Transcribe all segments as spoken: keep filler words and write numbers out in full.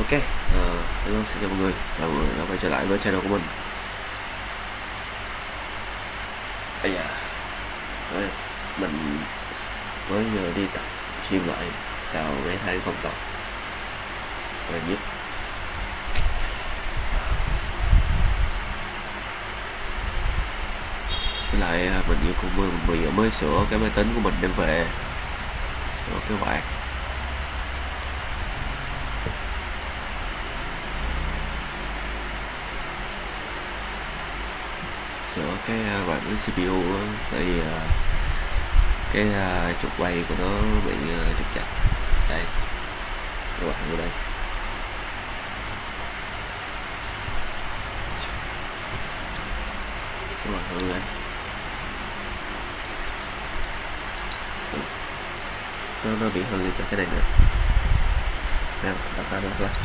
Ok, uh, hello, xin chào mọi người, chào mọi người đã quay trở lại với channel của mình. Bây giờ mình mới vừa đi tập gym lại sau mấy tháng không tập, và nhất với lại mình vừa cũng mình vừa mới sửa cái máy tính của mình đem về, sửa cái quạt. Sửa cái quạt với xê pê u đó, tại vì cái trục quay của nó bị trục chặt. Đây, các bạn ở đây. Các bạn ở đây. Nó nó bị hư cho cái này nữa. Nào, đặt ra đặt ra.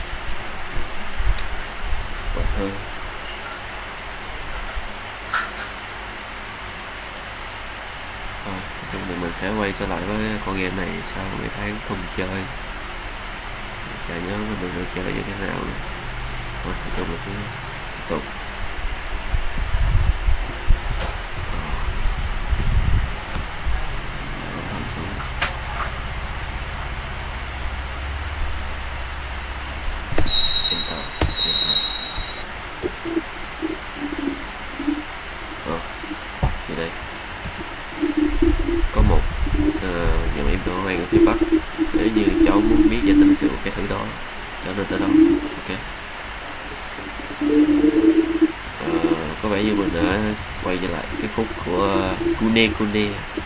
Còn hư. Thì mình sẽ quay trở lại với con game này sau mấy tháng không chơi. Chả nhớ mình được chơi như thế nào nữa. Thôi, cho mình tiếp tục. Enter, enter. Ờ, như đây. Có một uh, nhà máy đồ hoang ở phía bắc. Nếu như cháu muốn biết danh tính sự của cái thứ đó, cháu nên tới đó. Ok. Uh, có vẻ như mình đã quay trở lại cái khúc của Kune Kune.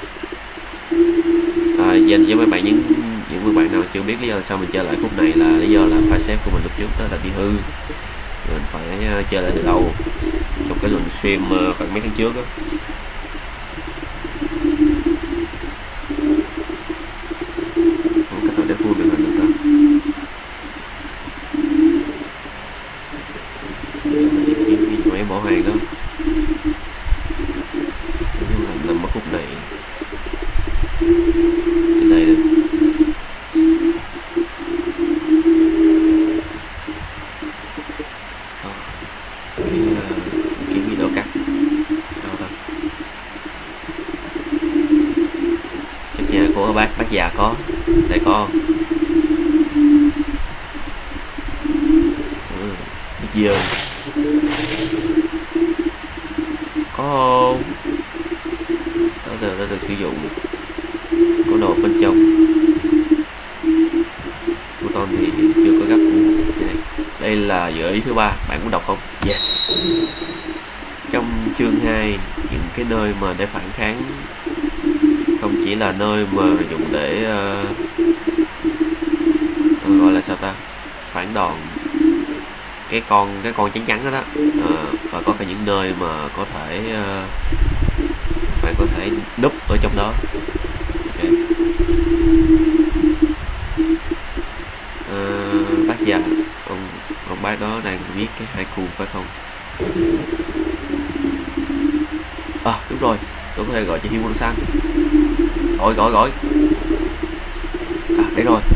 À, dành cho mấy bạn những những mấy bạn nào chưa biết lý do sao mình chơi lại khúc này là lý do là file save của mình lúc trước đó là bị hư. Mình phải uh, chơi lại từ đầu trong cái lần stream uh, khoảng mấy tháng trước đó. Bỏ hàng đó, nhưng mà nằm ở khúc này trên đây được. À, cái kiếm video cắt đâu ta, trong nhà của bác bác già có, đây có ừ, dơ có đó là đã được sử dụng, có đồ bên trong. Button thì chưa có gấp. Đây, đây là gợi ý thứ ba, bạn muốn đọc không? Yes. Trong chương hai, những cái nơi mà để phản kháng không chỉ là nơi mà dùng để uh, gọi là sao ta, phản đòn cái con cái con trắng trắng đó, đó. À, và có cả những nơi mà có thể uh, bạn có thể núp ở trong đó. Okay. À, bác già ông ông bác đó đang viết cái haiku phải không? À đúng rồi, tôi có thể gọi cho Himuro-san. Gọi gọi gọi. À đấy rồi.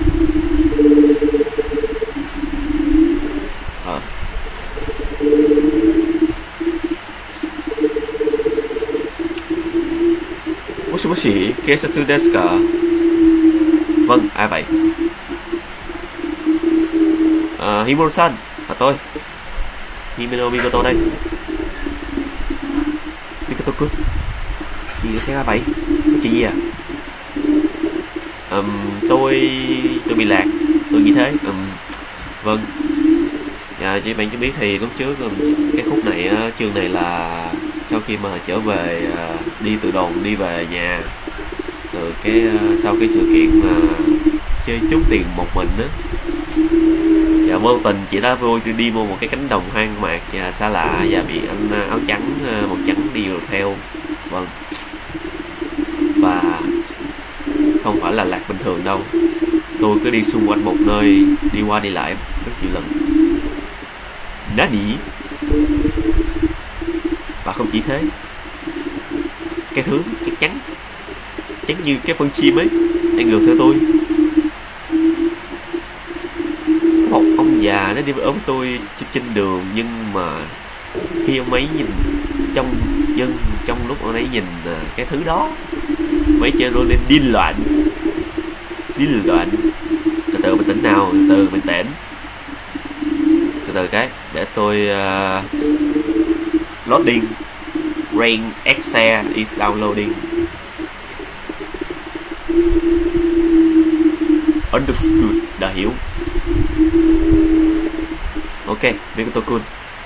Moshi moshi, Kesatsu desu ka? Vâng, ai vậy? À, Himuro-san, là tôi. Himeno Mikoto đây. Mikoto-kun. Gì nó sẽ ra vậy? Có chuyện gì à? Um, tôi... tôi bị lạc. Tôi nghĩ thế. Um, vâng. Dạ, chỉ bạn cho biết thì lúc trước cái khúc này, chương này là sau khi mà trở về, đi từ đồn đi về nhà từ cái sau cái sự kiện mà chơi trúng tiền một mình á, và vô tình chị đã vui đi mua một cái cánh đồng hoang mạc và xa lạ và bị anh áo trắng màu trắng đi rồi theo. Vâng, và không phải là lạc bình thường đâu, tôi cứ đi xung quanh một nơi, đi qua đi lại rất nhiều lần. Nani? Và không chỉ thế, cái thứ chắc chắn chắn như cái phân chim ấy đang ngược theo tôi. một ông già nó đi ốm với tôi trên đường, nhưng mà khi ông ấy nhìn trong dân trong lúc ông ấy nhìn cái thứ đó, mấy chơi nó lên điên loạn điên loạn. Từ từ bình tĩnh nào, từ từ bình tĩnh, từ từ cái để tôi uh, loading. Rain Excel is downloading. Understood, đã hiểu. Ok, biết tôi cool.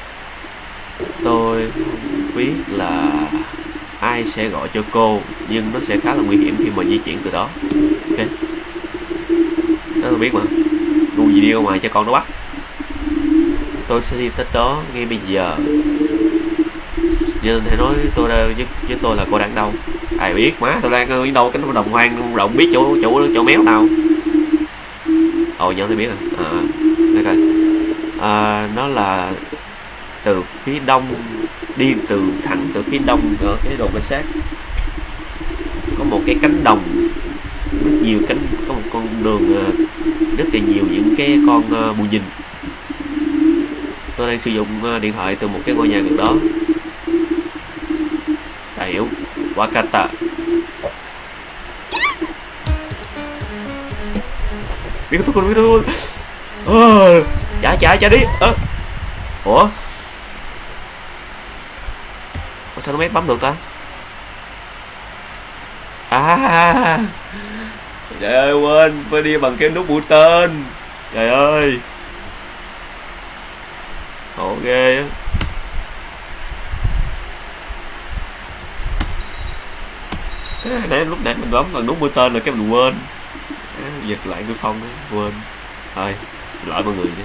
Tôi không biết là ai sẽ gọi cho cô, nhưng nó sẽ khá là nguy hiểm khi mà di chuyển từ đó. Ok, đó tôi biết mà. Ngu gì đi ngoài cho con nó bắt. Tôi sẽ đi tới đó ngay bây giờ. Nhưng thầy nói tôi với, với tôi là cô đang đâu? Ai biết, má tôi đang ở đâu cái đồng hoang rộng, biết chỗ chỗ chỗ méo nào. Ồ, nhớ tôi biết rồi. À, đây coi. À, nó là từ phía đông, đi từ thẳng từ phía đông ở cái đồn cảnh sát. Có một cái cánh đồng, rất nhiều cánh, có một con đường rất là nhiều những cái con bù nhìn. Tôi đang sử dụng điện thoại từ một cái ngôi nhà gần đó. Đã hiểu. Wakata. Biết tôi con, biết tôi con. Ờ, chạy chạy chạy đi. Ờ. Ủa? Sao nó mét bấm được ta? À, trời ơi, quên, phải đi bằng cái nút mũi tên. Trời ơi, khổ ghê á. Nãy lúc nãy mình bấm bằng nút mũi tên rồi cái mình quên. Giật lại cái phong đó, quên. Thôi, xin lỗi mọi người nha.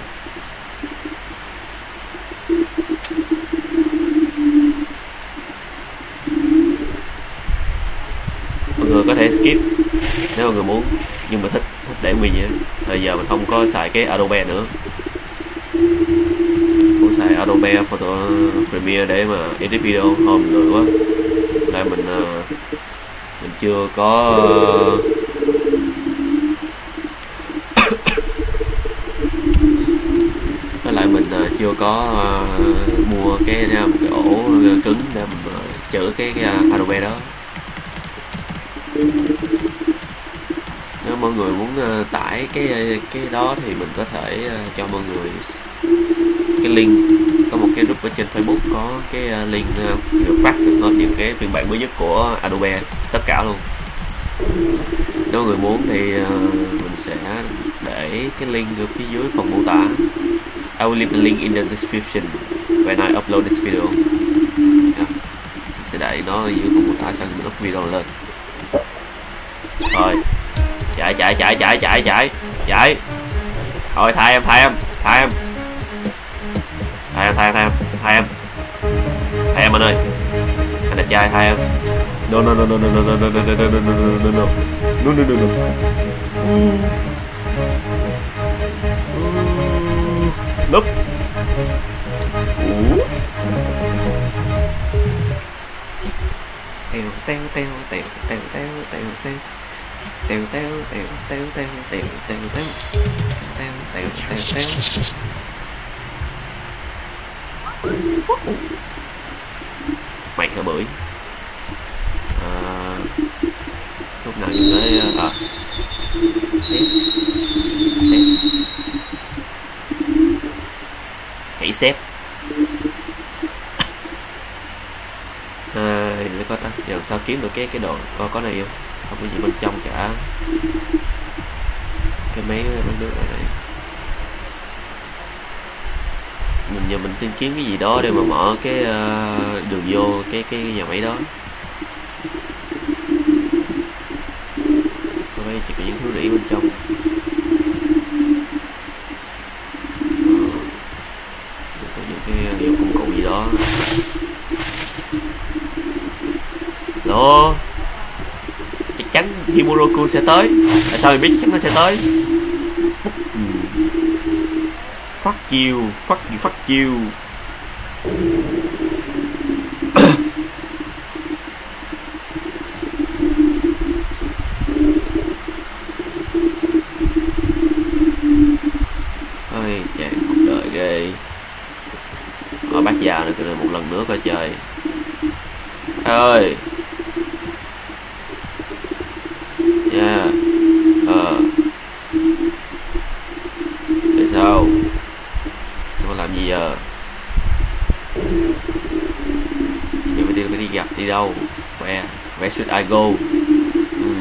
Mọi người có thể skip nếu mọi người muốn, nhưng mà thích thích để mình nhé. Bây giờ mình không có xài cái Adobe nữa, không xài Adobe Photo Premiere để mà edit video, thôi mình lười quá. Đây mình mình chưa có với lại mình chưa có mua cái một cái ổ cứng để mình chữa cái, cái Adobe đó. Nếu mọi người muốn tải cái cái đó thì mình có thể cho mọi người cái link, có một cái group ở trên Facebook có cái link được phát được hết những cái phiên bản mới nhất của Adobe, tất cả luôn. Nếu mọi người muốn thì mình sẽ để cái link ở phía dưới phần mô tả. I will leave the link in the description when I upload this video. Yeah. Sẽ để nó ở dưới phần mô tả sau khi mình up video lên. Rồi, chạy chạy chạy chạy chạy chạy chạy. Thôi thay em thay em thay em thay em thay em thay em thay em thay em anh ơi, anh đẹp trai thay em. No no no no no no no no no no no no no no no no no no. Núp. Teo teo teo teo teo teo teo teo teo teo teo teo teo teo teo teo teo teo teo. Mày hả bưởi. À, lúc nào nhìn thấy à xếp xếp hãy xếp. À, để coi ta giờ làm sao kiếm được cái cái đồ coi có này không, không có gì bên trong cả. Cái máy bên nước ở đây mình giờ mình tìm kiếm cái gì đó để mà mở cái uh, đường vô cái cái nhà máy đó. Ở đây chỉ có những thứ rỉ bên trong. Ờ, có những cái dụng công cụ gì đó. Đó, chắc chắn Himuro-kun sẽ tới. Tại sao mình biết chắc chắn nó sẽ tới? Phát chiêu, phát phát chiêu. Ôi, ơi. Yeah. Ờ. Tại sao? Tôi làm gì giờ? Giờ phải đi, phải đi gặp đi đâu? Where? Where should I go? Hmm.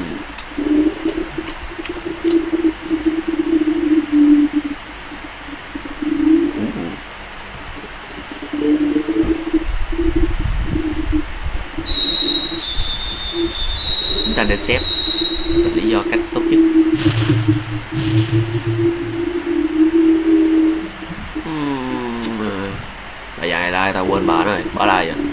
Chúng ta nên xếp lý do cách tốt nhất. Bà già này lai tao quên bỏ rồi, bỏ lai vậy.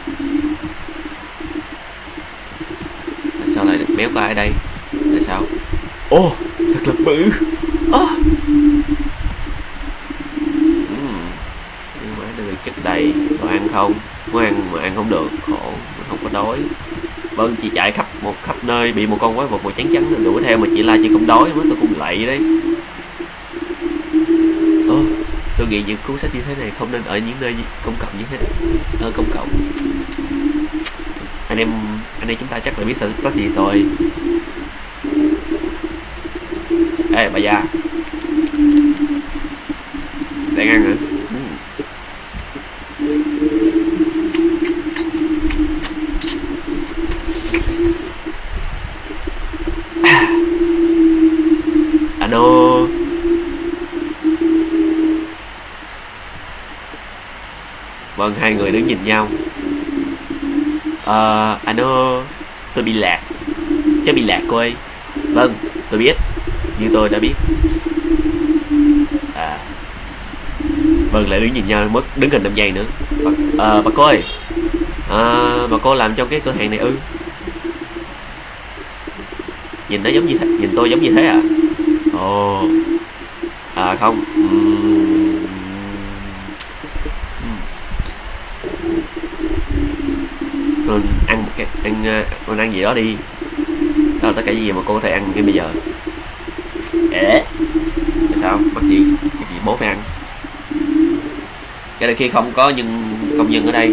Tại sao lại được méo có ai đây? Tại sao? Ô, oh, thật là bự. Oh. uhm. Nhưng mà được chất đầy, đồ ăn không? Muốn ăn mà ăn không được, khổ, không có đói. Vâng, chị chạy khắp một khắp nơi bị một con quái vật màu trắng trắng đuổi theo mà chị la chị không đói mới tôi cũng lạy đấy. Ồ, oh, tôi nghĩ những cuốn sách như thế này không nên ở những nơi công cộng như thế. Ở công cộng. Anh em anh em chúng ta chắc là biết sách gì rồi. Ê bà già, đang ăn hả? Ano. Vâng, hai người đứng nhìn nhau. Ờ, uh, ano, tôi bị lạc. Chắc bị lạc cô ơi. Vâng, tôi biết. Như tôi đã biết. À. Vâng, lại đứng nhìn nhau mất đứng hình năm giây nữa. Ờ, uh, bà cô ơi. À, bà cô làm trong cái cửa hàng này ư? Nhìn nó giống như thế, nhìn tôi giống như thế à? Ồ. À không. uhm. Con ăn một cái ăn con ăn gì đó đi. Đó là tất cả những gì mà cô có thể ăn ngay bây giờ. Ế. Tại sao? Mắc gì? Cái gì bố phải ăn? Cái này khi không có nhưng công nhân ở đây,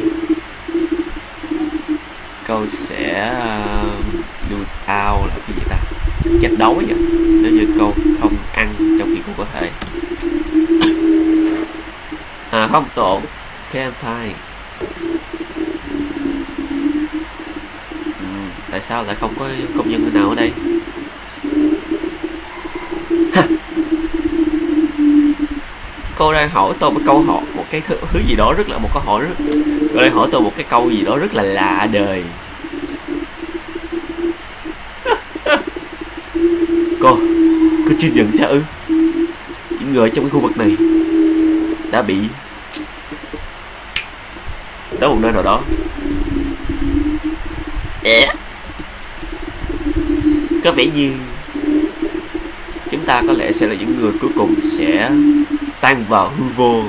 cô sẽ uh, lose out là cái gì ta? Chết đói vậy. Nếu như cô không ăn trong khi cô có thể. À không, tôi ổn. Okay, I'm fine. uhm, Tại sao lại không có công nhân nào ở đây? Ha. Cô đang hỏi tôi một câu hỏi, một cái thứ, thứ gì đó rất là một câu hỏi rất. Cô đang hỏi tôi một cái câu gì đó rất là lạ đời. Cô, cô chưa nhận ra ư? Những người trong cái khu vực này đã bị đến một nơi nào đó. Yeah. Có vẻ như chúng ta có lẽ sẽ là những người cuối cùng sẽ tan vào hư vô.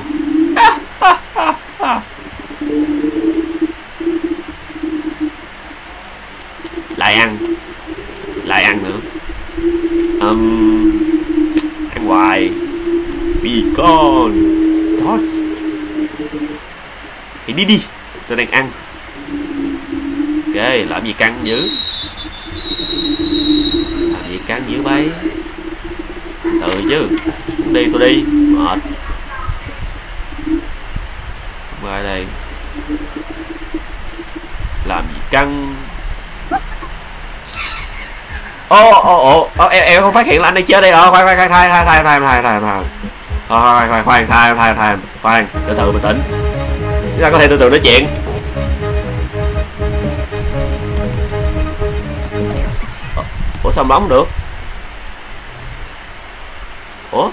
Lại ăn, lại ăn nữa. Um, ăn hoài. Be gone. Toss. Hãy đi đi, tôi đang ăn. Ok, làm gì căng dữ? Làm gì căng dữ bay? Từ chứ. Đi tôi đi, mệt. Qua đây. Làm gì căng? Ô ô ô, em em không phát hiện là anh đang chơi đây rồi. Khoan khoan khoan khoan khoan khoan khoan khoan khoan khoan khoan khoan khoan khoan khoan khoan khoan từ từ bình tĩnh, chúng ta có thể từ từ nói chuyện. Ủa sao bóng được? Ủa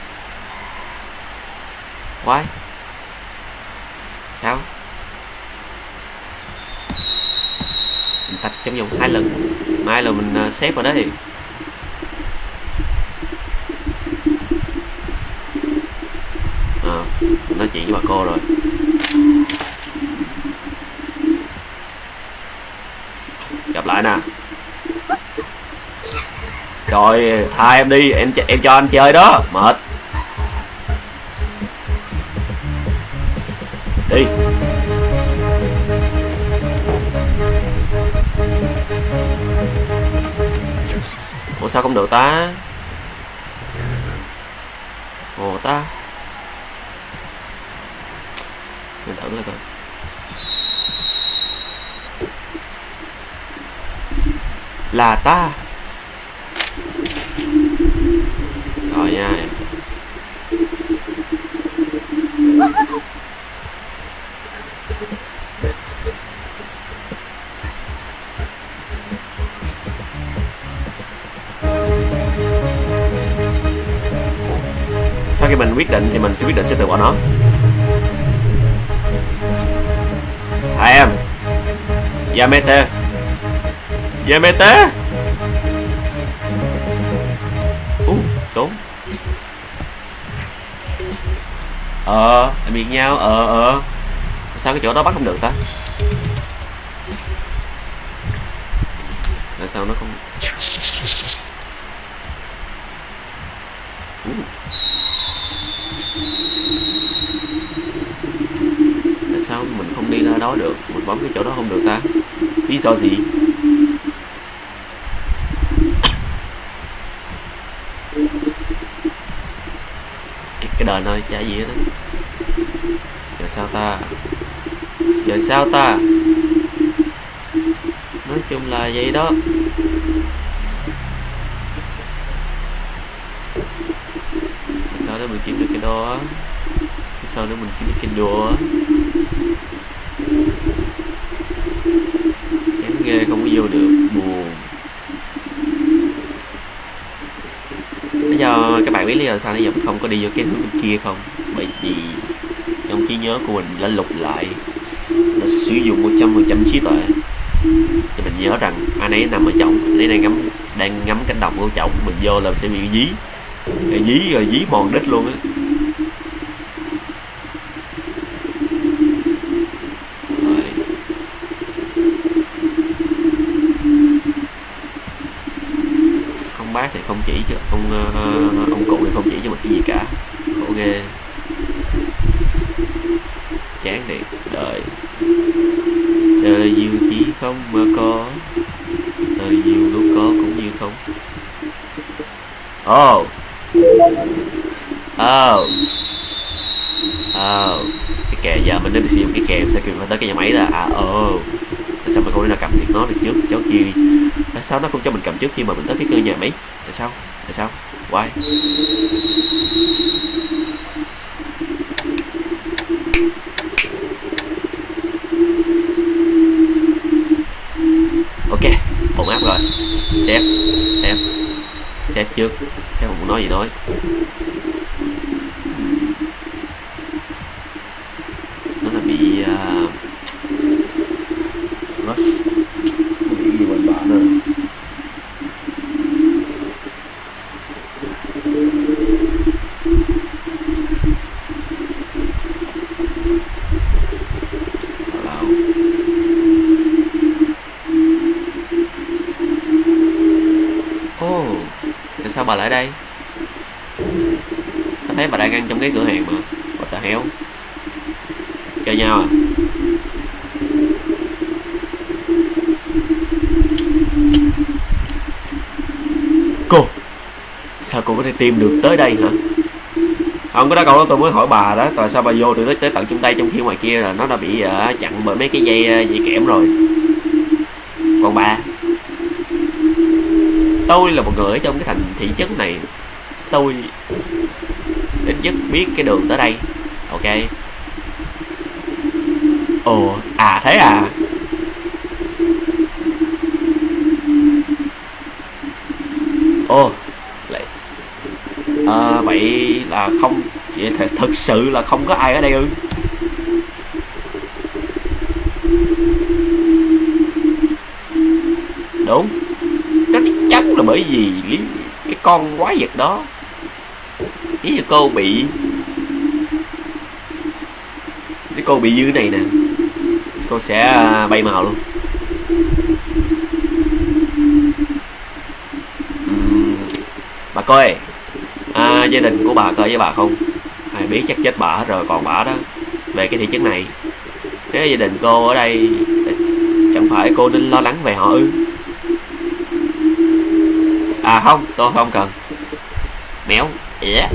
Why? Sao? Mình tạch trong vòng hai lần, mai là mình uh, xếp vào đấy. À, nói chuyện với bà cô rồi. Gặp lại nè. Rồi tha em đi, em em cho anh chơi đó, mệt. Đi. Ủa sao không được ta? Ồ ta. Mình thử lại coi. Là ta. Rồi nha. Sau khi mình quyết định thì mình sẽ quyết định sẽ từ bỏ nó. Hai em Yamete Yamete. Ú, trốn. Ờ, làm việc nhau, ờ ờ. Sao cái chỗ đó bắt không được ta? Tại sao nó không... Uh. Tại sao mình không đi ra đó được? Mình bấm cái chỗ đó không được ta? Lý do gì? Cái, cái đền thôi, chả gì hết á. Giờ sao ta? Giờ sao ta? Nói chung là vậy đó. Sao để mình kiếm được cái đồ á? Sao để mình kiếm được cái đồ á? Chán ghê, không có vô được, buồn. Lý do các bạn biết lý do sao nãy giờ mình không có đi vô cái hướng bên kia không? Bởi vì trong trí nhớ của mình đã lục lại, đã sử dụng một trăm phần trăm trí tuệ thì mình nhớ rằng anh ấy nằm ở chổng, anh ấy đang ngắm đang ngắm cánh đồng của chổng, mình vô là sẽ bị dí, rồi dí rồi dí mòn đít luôn á. Ông bác thì không chỉ cho ông uh, ông cụ thì không chỉ cho mình cái gì cả, khổ ghê, chán thiệt. Đời đời nhiều chỉ không mà có, đời nhiều lúc có cũng như không. Oh oh oh, cái kè giờ mình nên sử dụng cái kè sao kêu tới cái nhà máy là à oh. Tại sao mình không thể nào cầm được nó được trước cháu kia? Tại sao nó không cho mình cầm trước khi mà mình tới cái cơ nhà máy? Tại sao? Tại sao? Why? Ok, ổn áp rồi. Sếp, sếp, sếp trước. Sếp không nói gì nói. Nó là bị uh, nó bị gì quanh bạn rồi. Sao bà lại đây? Tôi thấy bà đang ăn trong cái cửa hàng mà. What the hell? Chơi nhau à? Cô, sao cô có thể tìm được tới đây hả? Không, cái đó câu đó tôi mới hỏi bà đó. Tại sao bà vô từ tới, tới tận trong đây trong khi ngoài kia là nó đã bị uh, chặn bởi mấy cái dây uh, dây kẽm rồi. Còn bà, tôi là một người ở trong cái thành thị trấn này, tôi đến nhất biết cái đường tới đây. Ok. Ồ, à thế à? Ồ, lại à, vậy là không, vậy th thực sự là không có ai ở đây ư? Đúng, chắc chắn là bởi vì cái con quái vật đó. Ý như cô bị cái cô bị dư này nè, cô sẽ bay màu luôn. uhm, bà coi à, gia đình của bà coi với bà không ai biết chắc chết bà hết rồi. Còn bà đó về cái thị trấn này, nếu gia đình cô ở đây chẳng phải cô nên lo lắng về họ ư? À không, tôi không cần. Méo. Yeah.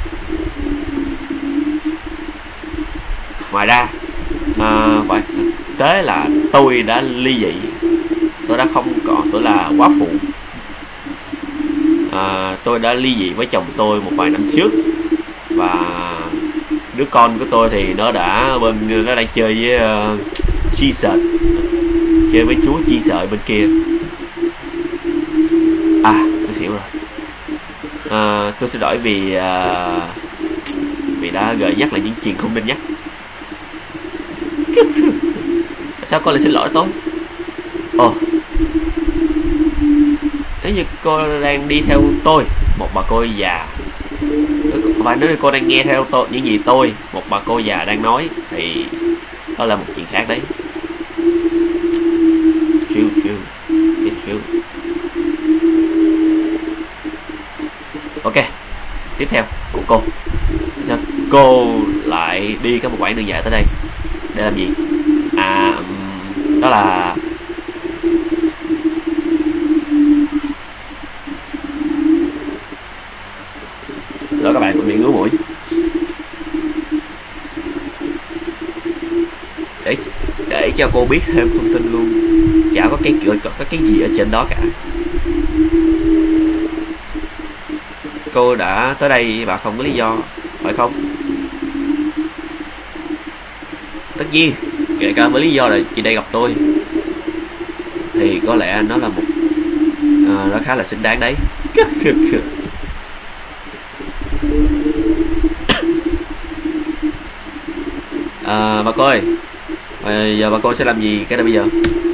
Ngoài ra à, vậy thực tế là tôi đã ly dị. Tôi đã không còn tôi là quá phụ. à, Tôi đã ly dị với chồng tôi một vài năm trước. Và đứa con của tôi thì nó đã bên nó đang chơi với uh, chi sợi, chơi với chú chi sợi bên kia. À tôi xỉu rồi. à, Tôi xin lỗi vì uh, vì đã gợi nhắc lại những chuyện không nên nhắc. Sao cô lại xin lỗi tôi? Ồ, nếu như cô đang đi theo tôi, một bà cô già, và nếu như cô đang nghe theo tôi những gì tôi, một bà cô già đang nói, thì đó là một chuyện khác đấy. Chill, chill, it's chill. Ok, tiếp theo của cô. Sao cô lại đi cả một quãng đường dài tới đây để làm gì? À, đó là đó các bạn cũng bị ngứa mũi. Để để cho cô biết thêm thông tin luôn. Chả có cái cửa có cái gì ở trên đó cả. Cô đã tới đây và không có lý do, phải không? Tất nhiên, kể cả với lý do là chị đây gặp tôi, thì có lẽ nó là một à, nó khá là xứng đáng đấy. À, bà cô ơi, à, giờ bà cô sẽ làm gì cái đó bây giờ?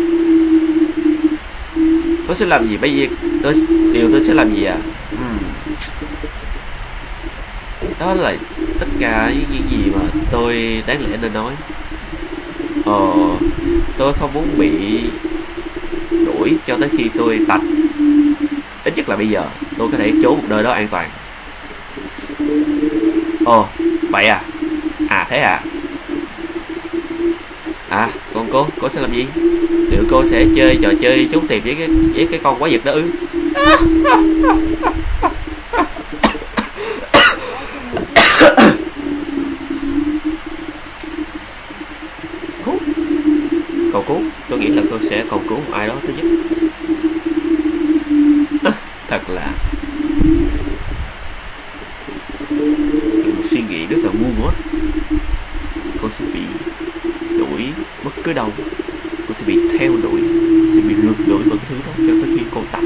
Tôi sẽ làm gì bây giờ? Tôi điều tôi sẽ làm gì à? Hmm. Đó là tất cả những gì mà tôi đáng lẽ nên nói. Ờ, tôi không muốn bị đuổi cho tới khi tôi tạch. Ít nhất là bây giờ tôi có thể trốn một nơi đó an toàn. Ồ, vậy à? À thế à? À, còn cô, cô sẽ làm gì? Liệu cô sẽ chơi trò chơi trốn tìm với cái với cái con quái vật đó ư? Cứu, cầu cứu. Tôi nghĩ là tôi sẽ cầu cứu một ai đó thứ nhất. Thật là một suy nghĩ rất là ngu ngốc. Cô sẽ bị đuổi bất cứ đâu, cô sẽ bị theo đuổi, sẽ bị rượt đuổi bất thứ đó cho tới khi cô tắt.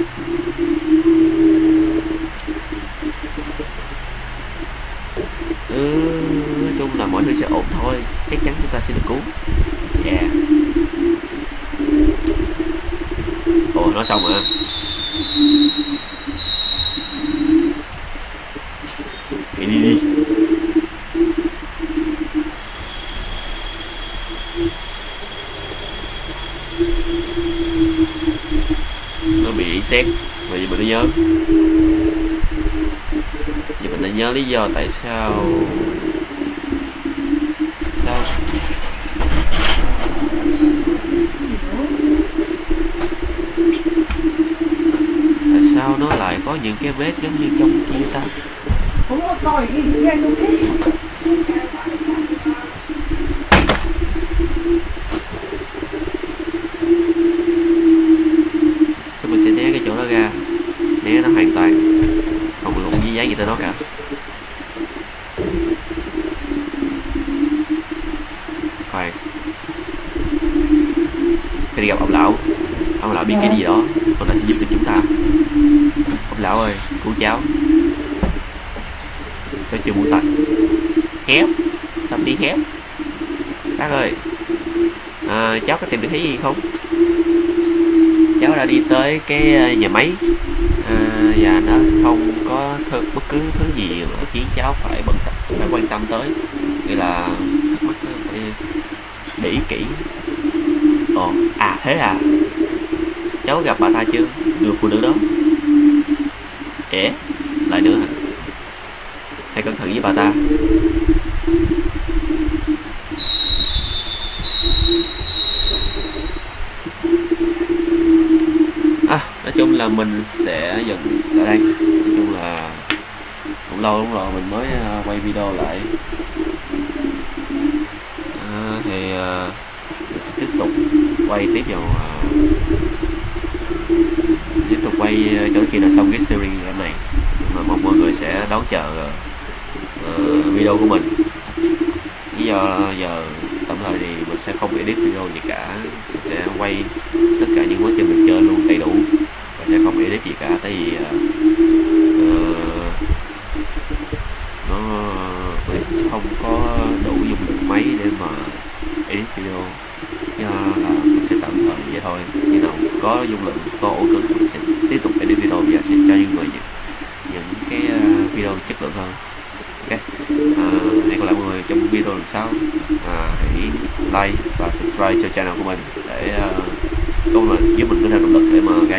Ừ, nói chung là mọi thứ sẽ ổn thôi, chắc chắn chúng ta sẽ được cứu. Yeah. Ồ, nói xong rồi. Đi đi đi. Nó bị xét. Và giờ mình đã nhớ. Giờ mình đã nhớ lý do tại sao Sao Tại sao nó lại có những cái vết giống như trong kia ta? Sao mình sẽ né cái chỗ đó ra, né nó hoàn toàn, không lụng với giấy gì tới đó cả. Khoan, khi đi gặp ông lão, ông lão biết cái gì đó, ông ta sẽ giúp được chúng ta. Ông lão ơi, cứu cháu, tôi chưa muốn tạch. Héo, sao đi héo? Bác ơi, à, cháu có tìm được thấy gì không? Cháu đã đi tới cái nhà máy à, và nó không có th bất cứ thứ gì mà khiến cháu phải bận tâm, phải quan tâm tới. Nghĩa là thắc mắc phải để ý kỹ. Ồ, à thế à? Cháu gặp bà ta chưa? Người phụ nữ đó. Ế, lại nữa hả? Hãy cẩn thận với bà ta. À, nói chung là mình sẽ dừng ở đây. Nói chung là cũng lâu lắm rồi mình mới uh, quay video lại. À, thì uh, mình sẽ tiếp tục quay tiếp vào uh, tiếp tục quay cho khi nào xong cái series này, mà mong mọi người sẽ đón chờ uh, video của mình. Lý do giờ tạm thời thì mình sẽ không edit video gì cả, mình sẽ quay tất cả những quá trình mình chơi luôn đầy đủ và sẽ không edit gì cả, tại vì uh, uh, nó uh, không có đủ dung lượng máy để mà edit video, do là mình sẽ tạm thời vậy thôi. Khi nào có dung lượng, có ổ cứng mình sẽ tiếp tục edit video và sẽ cho những người những, những cái uh, video chất lượng hơn. Ok, à, hẹn gặp lại mọi người trong video lần sau. À, hãy like và subscribe cho channel của mình để uh, có mình giúp mình có thêm động lực để mà